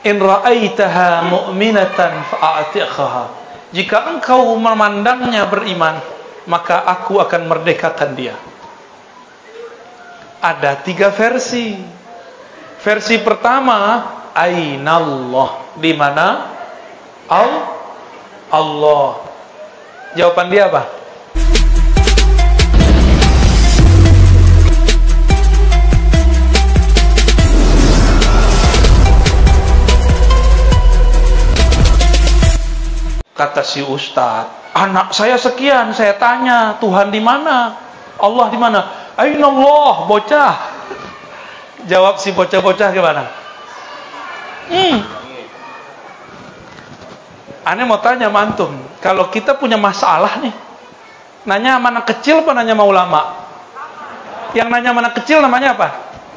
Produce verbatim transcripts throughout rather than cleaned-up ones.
In ra'aitaha mu'minatan fa'atiqaha. Jika engkau memandangnya beriman, maka aku akan merdekakan dia. Ada tiga versi. Versi pertama, Ainallah. Di mana? Al Allah. Jawaban dia apa? Kata si Ustadz, anak saya sekian, saya tanya, Tuhan di mana? Allah di mana? Ainallah, bocah. Jawab si bocah-bocah gimana? Hmm. Aneh mau tanya mantum, kalau kita punya masalah nih, nanya mana kecil apa nanya sama ulama? Yang nanya mana kecil namanya apa?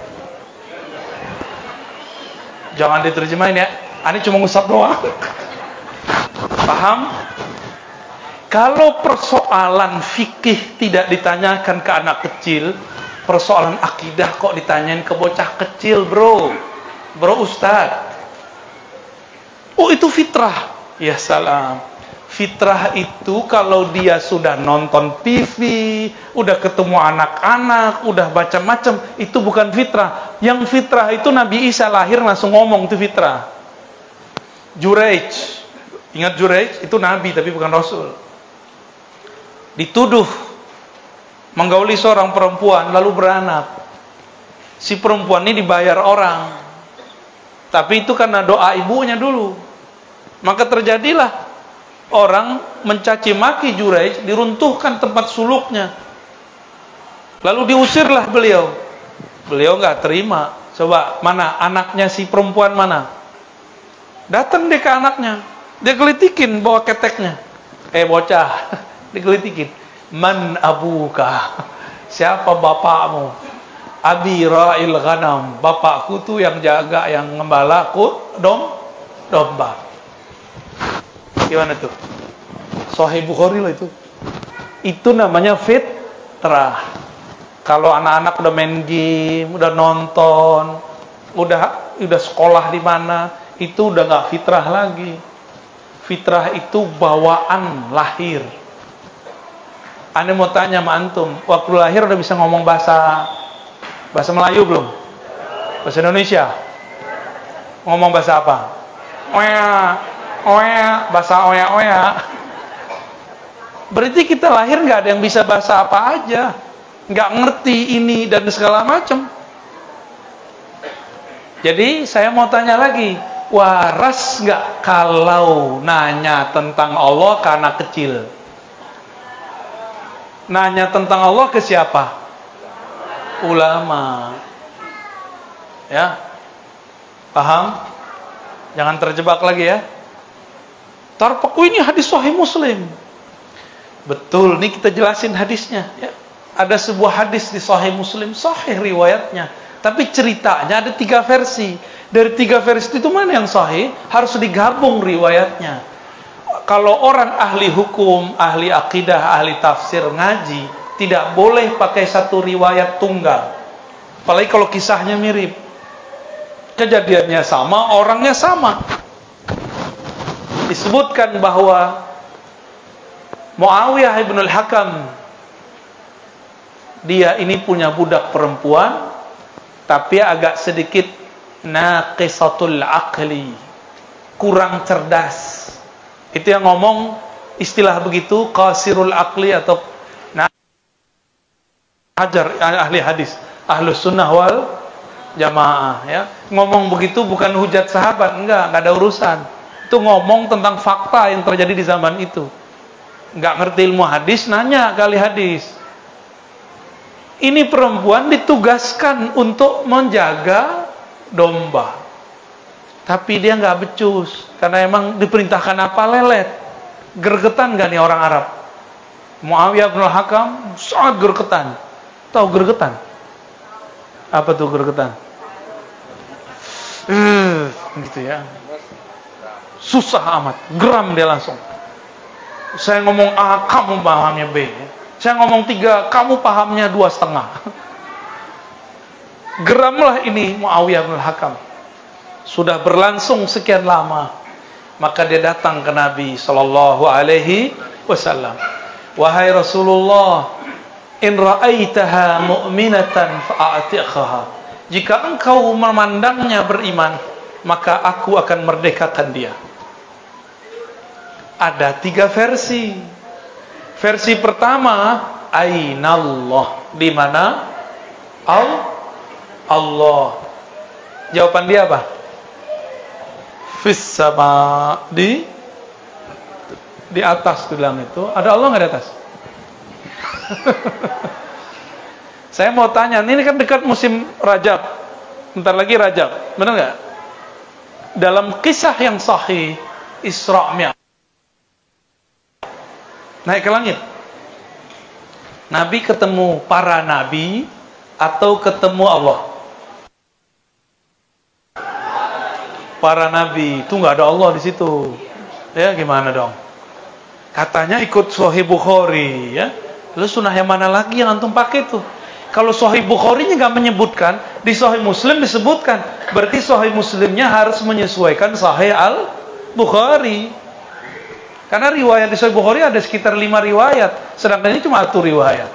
Jangan diterjemahin ya. Aneh cuma ngusap doang. Paham? Kalau persoalan fikih tidak ditanyakan ke anak kecil, persoalan akidah kok ditanyain ke bocah kecil, bro? Bro Ustadz. Oh, itu fitrah. Ya salam. Fitrah itu kalau dia sudah nonton T V, udah ketemu anak-anak, udah macam-macam, itu bukan fitrah. Yang fitrah itu Nabi Isa lahir langsung ngomong, itu fitrah. Juraij. Ingat Juraij, itu nabi tapi bukan rasul. Dituduh menggauli seorang perempuan lalu beranak. Si perempuan ini dibayar orang. Tapi itu karena doa ibunya dulu. Maka terjadilah orang mencaci maki Juraij, diruntuhkan tempat suluknya. Lalu diusirlah beliau. Beliau nggak terima. Coba mana anaknya si perempuan mana? Datang dia ke anaknya. Dia gelitikin bawa keteknya. Eh bocah, digelitikin. Man abuka? Siapa bapakmu? Abi ra'il ghanam. Bapakku tuh yang jaga, yang ngembala ku dom domba. Gimana tuh? Sahih Bukhari loh itu. Itu namanya fitrah. Kalau anak-anak udah main game, udah nonton, udah udah sekolah di mana, itu udah nggak fitrah lagi. Fitrah itu bawaan lahir. Ane mau tanya sama antum, waktu lahir udah bisa ngomong bahasa bahasa Melayu belum? Bahasa Indonesia? Ngomong bahasa apa? Oya, oya, bahasa oya oya. Berarti kita lahir nggak ada yang bisa bahasa apa aja, nggak ngerti ini dan segala macam. Jadi saya mau tanya lagi, waras nggak kalau nanya tentang Allah ke anak kecil? Nanya tentang Allah ke siapa? Ulama. Ya, paham? Jangan terjebak lagi ya. Tarpaku ini hadis Sahih Muslim. Betul, nih kita jelasin hadisnya. Ya. Ada sebuah hadis di Sahih Muslim, sahih riwayatnya. Tapi ceritanya ada tiga versi. Dari tiga versi itu mana yang sahih? Harus digabung riwayatnya. Kalau orang ahli hukum, ahli akidah, ahli tafsir ngaji, tidak boleh pakai satu riwayat tunggal. Apalagi kalau kisahnya mirip. Kejadiannya sama, orangnya sama. Disebutkan bahwa Muawiyah ibn al-Hakam, dia ini punya budak perempuan, tapi agak sedikit naqisatul aqli, kurang cerdas. Itu yang ngomong istilah begitu, qasirul aqli atau nah, hajar ahli hadis, ahlus sunnah wal jamaah ya. Ngomong begitu bukan hujat sahabat, enggak, enggak ada urusan. Itu ngomong tentang fakta yang terjadi di zaman itu. Enggak ngerti ilmu hadis, nanya kali hadis. Ini perempuan ditugaskan untuk menjaga domba. Tapi dia nggak becus, karena emang diperintahkan apa, lelet. Gergetan gak nih orang Arab? Muawiyah bin al-Hakam sangat gergetan. Tahu gergetan? Apa tuh gergetan? Uh, gitu ya. Susah amat, geram dia langsung. Saya ngomong A, kamu pahamnya B. Saya ngomong tiga, kamu pahamnya dua setengah. Geramlah ini Muawiyah bin al-Hakam. sudah berlangsung sekian lama. Maka dia datang ke Nabi sallallahu alaihi wasallam. Wahai Rasulullah, in ra'aitaha mu'minatan fa'atiqaha. Jika engkau memandangnya beriman, maka aku akan merdekakan dia. Ada tiga versi. Versi pertama, ainallah, di mana Allah. Jawaban dia apa? Fis sama, di di atas bilang itu. Ada Allah nggak di atas? Saya mau tanya, ini kan dekat musim Rajab, bentar lagi Rajab, benar nggak? Dalam kisah yang sahih Isra Mi'raj, naik ke langit, Nabi ketemu para nabi atau ketemu Allah? Para nabi, itu nggak ada Allah di situ. Ya gimana dong? Katanya ikut Sahih Bukhari, ya. Lalu sunnah yang mana lagi yang antum pakai tuh? Kalau Sahih Bukhari-nya nggak menyebutkan, di Sahih Muslim disebutkan. Berarti Sahih Muslimnya harus menyesuaikan Sahih Al Bukhari. Karena riwayat di Sahih Bukhari ada sekitar lima riwayat, sedangkan ini cuma satu riwayat.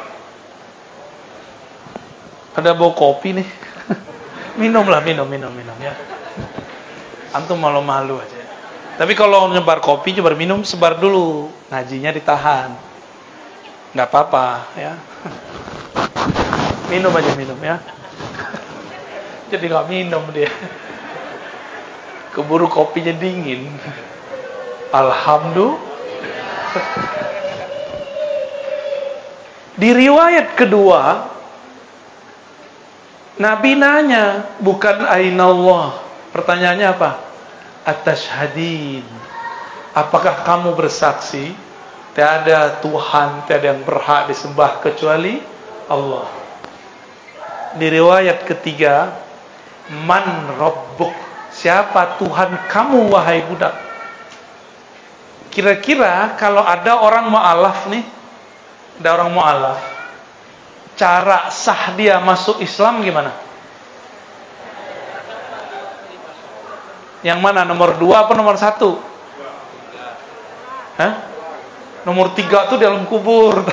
Ada bau kopi nih. Minumlah, minum, minum, minum ya. Antum malu-malu aja. Tapi kalau nyebar kopi, coba minum, sebar dulu. Ngajinya ditahan. Nggak apa-apa ya. Minum aja, minum ya. Jadi nggak minum dia. Keburu kopinya dingin. Alhamdulillah. Di riwayat kedua, Nabi nanya, bukan ainallah. Pertanyaannya apa? Atashhadin. Apakah kamu bersaksi tiada Tuhan, tiada yang berhak disembah kecuali Allah? Di riwayat ketiga, man rabbuk, siapa Tuhan kamu wahai budak? Kira-kira kalau ada orang mu'alaf nih, ada orang mu'alaf, cara sah dia masuk Islam gimana? Yang mana? Nomor dua apa nomor satu? Hah? Nomor tiga tuh dalam kubur.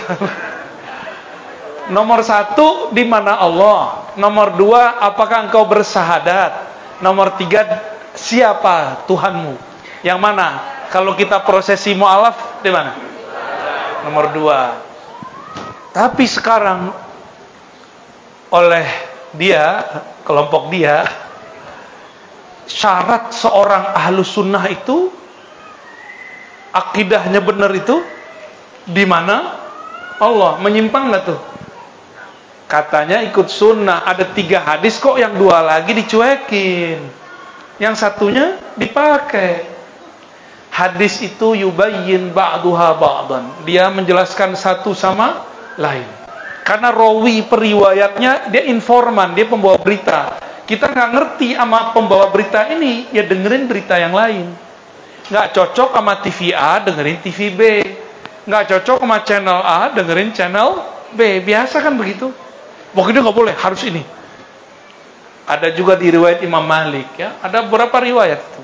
Nomor satu, di mana Allah? Nomor dua, apakah engkau bersahadat? Nomor tiga, siapa Tuhanmu? Yang mana? Kalau kita prosesi mu'alaf, di mana? Nomor dua. Tapi sekarang oleh dia, kelompok dia, syarat seorang ahlu sunnah itu, akidahnya benar itu, di mana Allah? Menyimpang nggak tuh? Katanya ikut sunnah. Ada tiga hadis kok, yang dua lagi dicuekin, yang satunya dipakai. Hadis itu yubayyin ba'duha ba'dan, dia menjelaskan satu sama lain. Karena rawi periwayatnya dia informan, dia pembawa berita. Kita nggak ngerti sama pembawa berita ini, ya dengerin berita yang lain. Nggak cocok sama T V A, dengerin T V B. Nggak cocok sama channel A, dengerin channel B. Biasa kan begitu. Pokoknya nggak boleh, harus ini. Ada juga di riwayat Imam Malik, ya. Ada beberapa riwayat itu.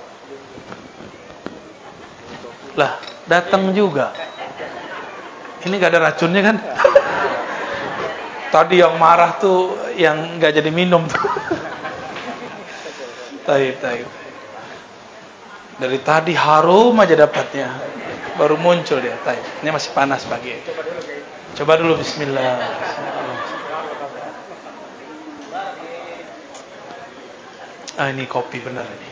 Lah, datang juga. Ini nggak ada racunnya kan? Tadi yang marah tuh, yang nggak jadi minum tuh. Taib, taib. Dari tadi harum aja dapatnya, baru muncul dia. Taib. Ini masih panas pagi. Coba dulu Bismillah. Ah, ini kopi benar ini.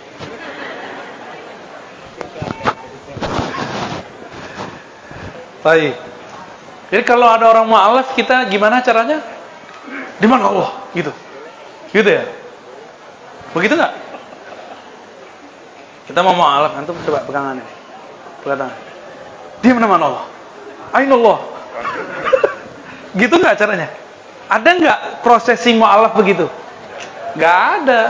Baik. Jadi kalau ada orang mu'alaf, kita gimana caranya? Di mana Allah? Gitu. Gitu ya? Begitu nggak? Kita mau mu'alaf, antum coba pegangan ini. Pegangan. Di mana mana Allah? Ainullah. Gitu nggak caranya? Ada nggak prosesi mu'alaf begitu? Nggak ada.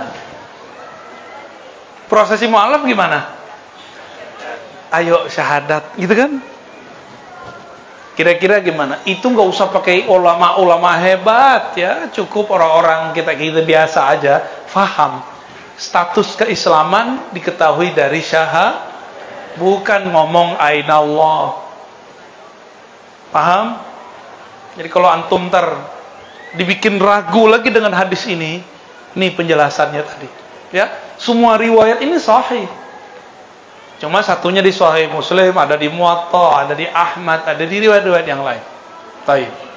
Prosesi mu'alaf gimana? Ayo syahadat, gitu kan? Kira-kira gimana? Itu nggak usah pakai ulama-ulama hebat ya, cukup orang-orang kita kita biasa aja, faham. status keislaman diketahui dari syahadat, bukan ngomong aina Allah. Paham? Jadi kalau antum ntar dibikin ragu lagi dengan hadis ini, nih penjelasannya tadi. Ya, semua riwayat ini sahih. Cuma satunya di Sahih Muslim, ada di Muwatta, ada di Ahmad, ada di riwayat-riwayat yang lain. Baik.